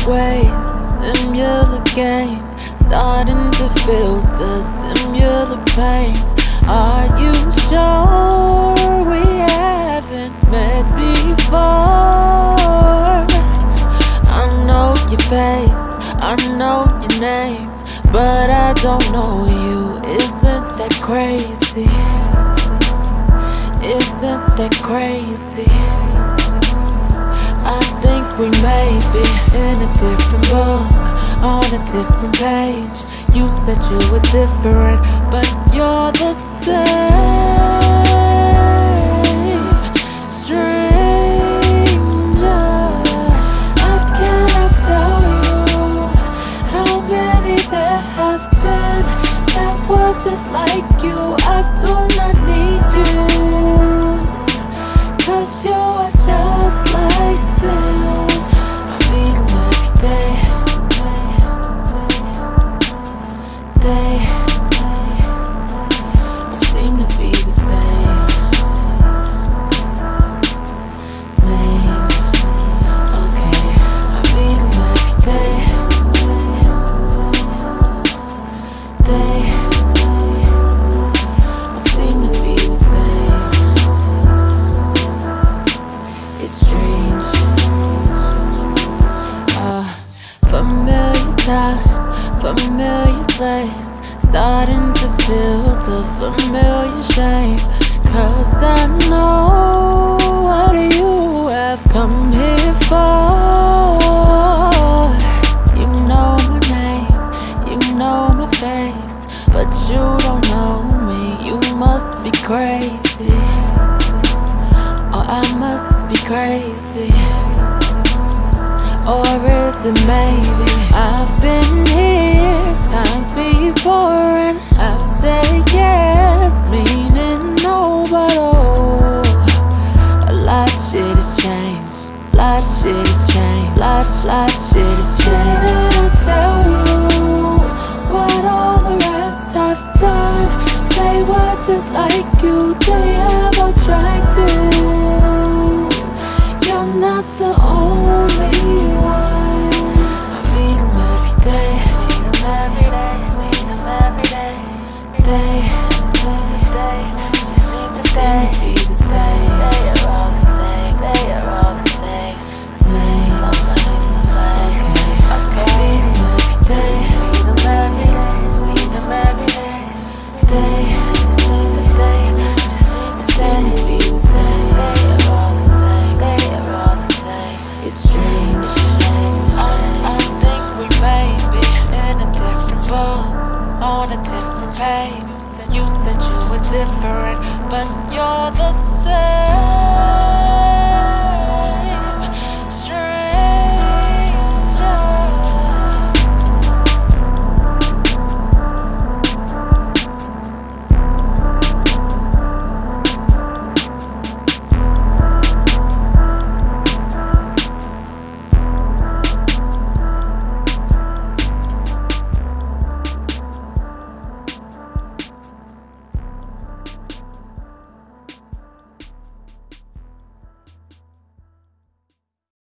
ways, similar game, starting to feel the similar pain. Are you sure we haven't met before? I know your face, I know your name, but I don't know you. Isn't that crazy? Isn't that crazy? I think we may be in a different book, on a different page. You said you were different, but you're the same. Stranger, I cannot tell you how many there have been that were just like you. I do not need you, 'cause you are just like them. I meet them every day. They all seem to be the same. Lame. Okay, I meet them every day. They all seem to be the same. It's strange. Familiar time, familiar place, starting to feel the familiar shame. 'Cause I know what you have come here for. You know my name, you know my face, but you don't know me. You must be crazy, or I must be crazy. Or is it maybe I've been here times before and I've said yes, meaning no, but oh, a lot of shit has changed. A lot of shit has changed. Lot of shit has changed. Did I tell you what all the rest have done? They were just like you. They ever tried to. You're not the only